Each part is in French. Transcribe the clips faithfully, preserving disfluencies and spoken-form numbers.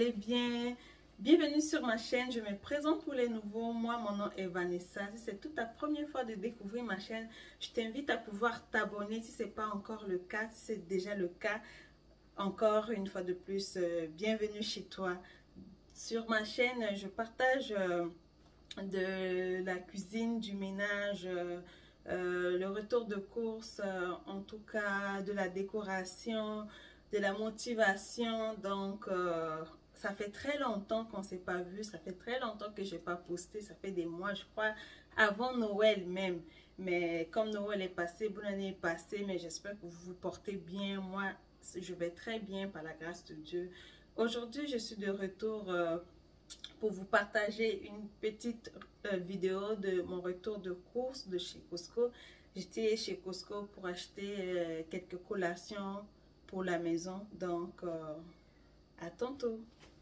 allez bien? Bienvenue sur ma chaîne, je me présente pour les nouveaux. Moi, mon nom est Vanessa. Si c'est toute ta première fois de découvrir ma chaîne, je t'invite à pouvoir t'abonner si ce n'est pas encore le cas. Si c'est déjà le cas, encore une fois de plus, euh, bienvenue chez toi. Sur ma chaîne, je partage euh, de la cuisine, du ménage, euh, euh, le retour de course, euh, en tout cas de la décoration, de la motivation. Donc, euh, ça fait très longtemps qu'on ne s'est pas vu, ça fait très longtemps que je n'ai pas posté, ça fait des mois, je crois, avant Noël même. Mais comme Noël est passé, bonne année est passée, mais j'espère que vous vous portez bien. Moi, je vais très bien par la grâce de Dieu. Aujourd'hui, je suis de retour euh, pour vous partager une petite euh, vidéo de mon retour de course de chez Costco. J'étais chez Costco pour acheter euh, quelques collations pour la maison. Donc, euh, à tantôt.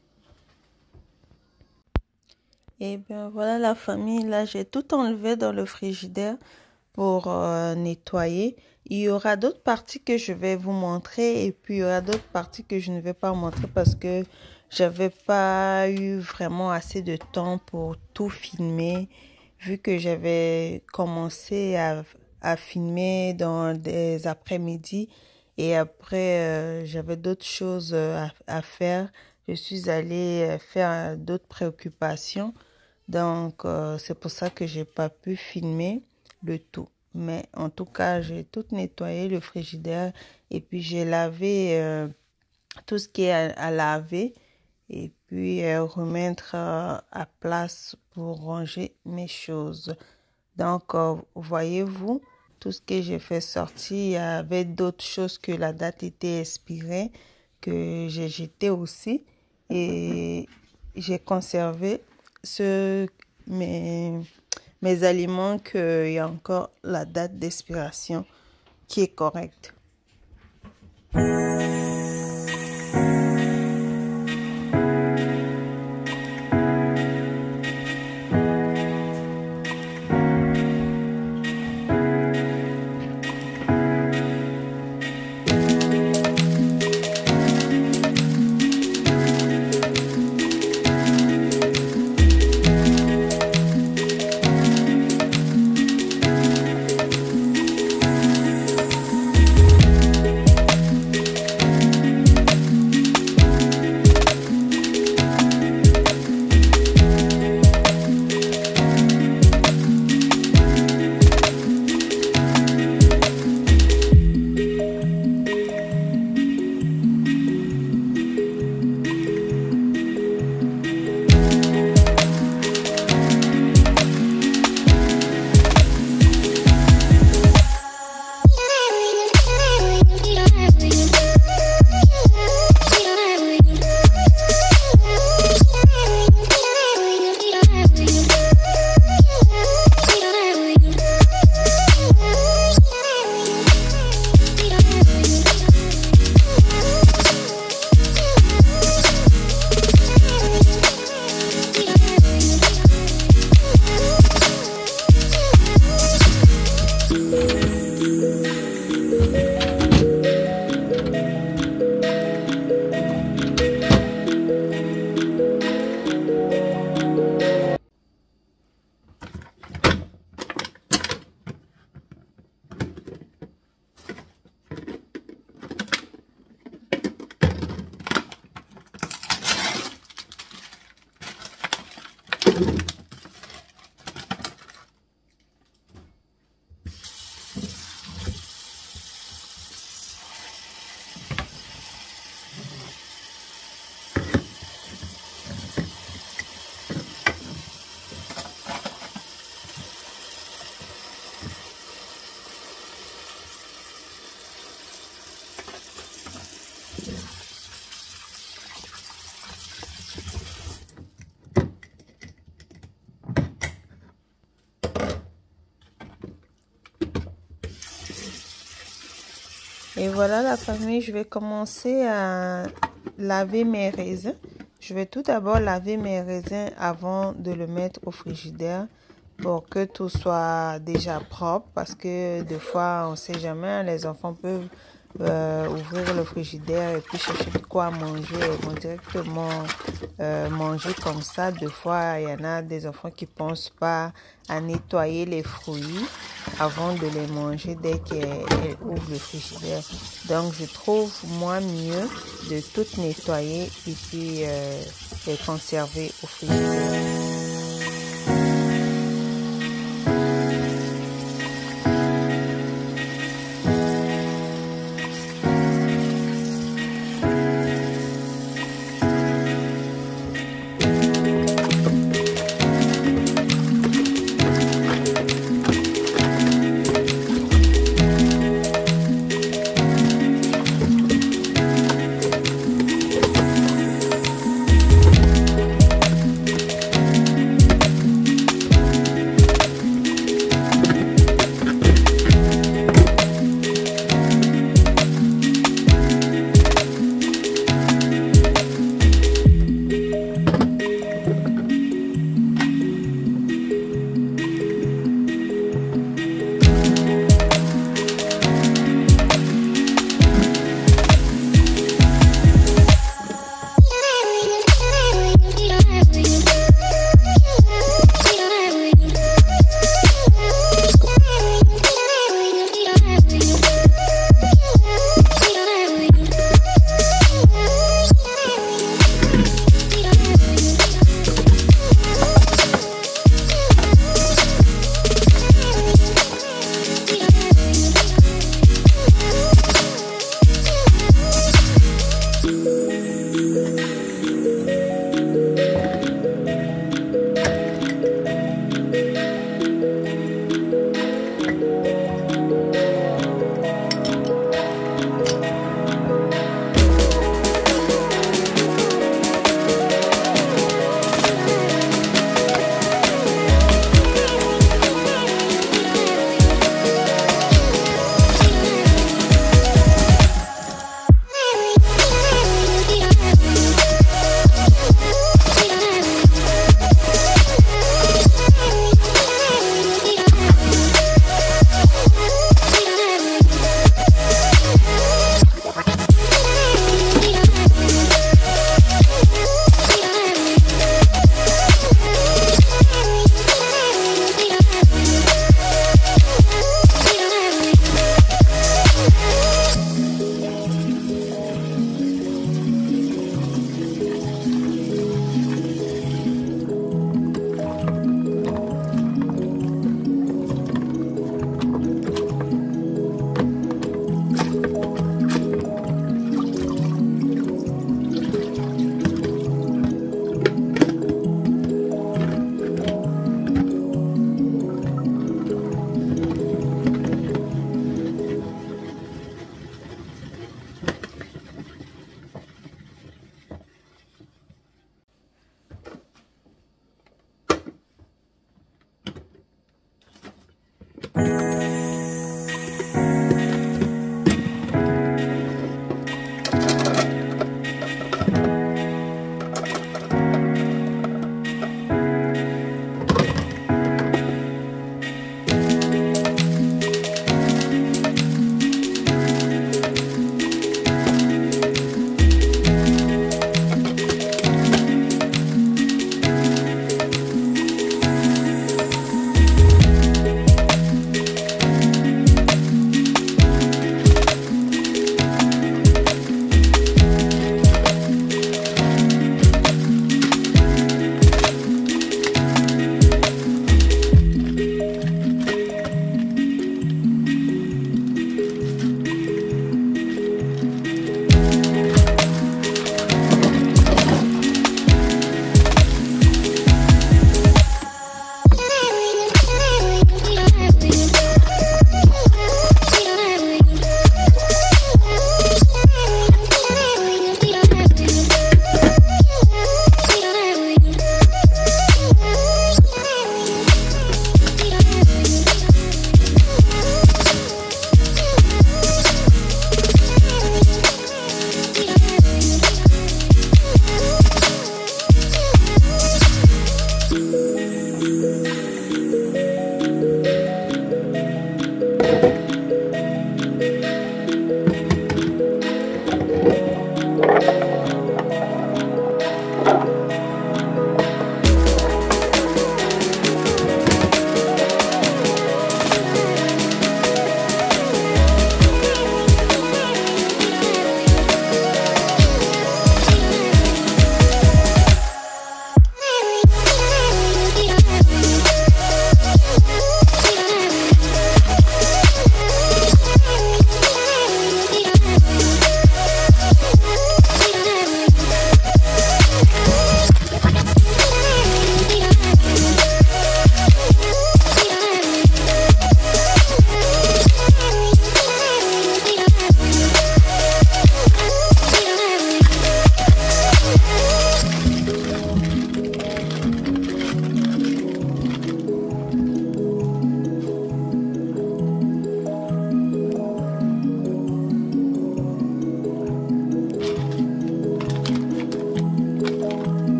Et bien voilà la famille, là j'ai tout enlevé dans le frigidaire pour euh, nettoyer. Il y aura d'autres parties que je vais vous montrer et puis il y aura d'autres parties que je ne vais pas montrer parce que j'avais pas eu vraiment assez de temps pour tout filmer vu que j'avais commencé à, à filmer dans des après-midi et après euh, j'avais d'autres choses à, à faire. Je suis allée faire d'autres préoccupations. Donc, euh, c'est pour ça que j'ai pas pu filmer le tout. Mais en tout cas, j'ai tout nettoyé le frigidaire et puis j'ai lavé euh, tout ce qui est à, à laver et puis euh, remettre euh, à place pour ranger mes choses. Donc, euh, voyez-vous, tout ce que j'ai fait sortir, il y avait d'autres choses que la date était expirée que j'ai jeté aussi et j'ai conservé ce, mes, mes aliments qu'il y a encore la date d'expiration qui est correcte. Et voilà la famille, je vais commencer à laver mes raisins. Je vais tout d'abord laver mes raisins avant de le mettre au frigidaire pour que tout soit déjà propre parce que des fois on ne sait jamais, les enfants peuvent euh, ouvrir le frigidaire et puis chercher de quoi manger. Ils vont directement euh, manger comme ça. Des fois, il y en a des enfants qui ne pensent pas à nettoyer les fruits avant de les manger dès qu'elles ouvrent le frigidaire. Donc, je trouve moi mieux de tout nettoyer et puis euh, les conserver au frigidaire.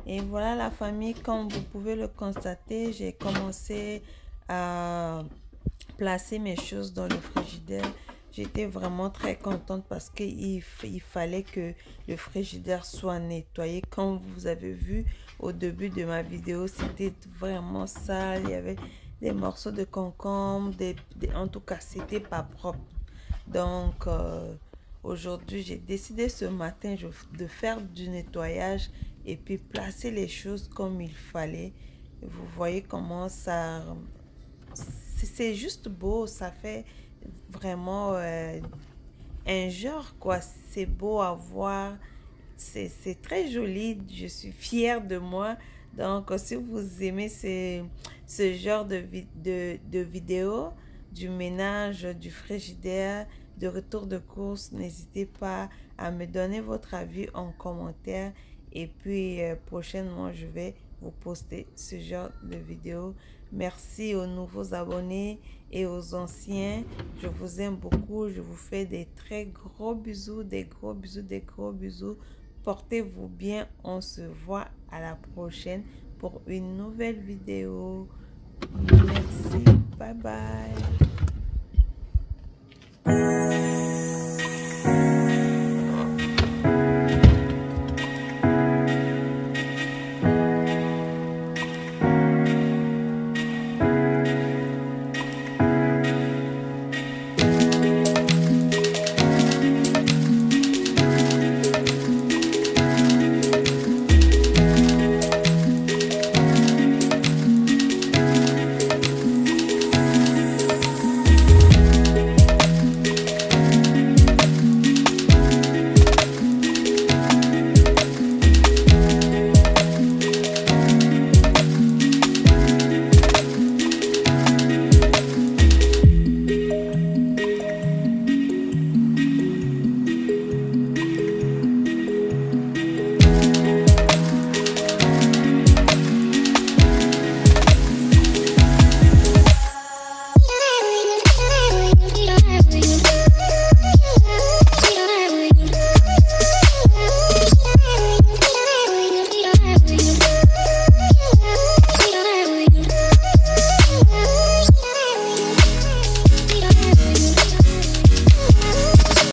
Et voilà la famille, comme vous pouvez le constater, j'ai commencé à placer mes choses dans le frigidaire. J'étais vraiment très contente parce qu'il il fallait que le frigidaire soit nettoyé. Comme vous avez vu au début de ma vidéo, c'était vraiment sale. Il y avait des morceaux de concombre, des, des, en tout cas, c'était pas propre. Donc, euh, aujourd'hui, j'ai décidé ce matin de faire du nettoyage et puis placer les choses comme il fallait. Vous voyez comment ça... C'est juste beau, ça fait vraiment euh, un genre, quoi. C'est beau à voir, c'est très joli, je suis fière de moi. Donc, si vous aimez ce, ce genre de, de, de vidéo, du ménage, du frigidaire, de retour de course, n'hésitez pas à me donner votre avis en commentaire. Et puis, euh, prochainement, je vais vous poster ce genre de vidéo. Merci aux nouveaux abonnés et aux anciens. Je vous aime beaucoup. Je vous fais des très gros bisous, des gros bisous, des gros bisous. Portez-vous bien. On se voit à la prochaine pour une nouvelle vidéo. Merci. Bye bye.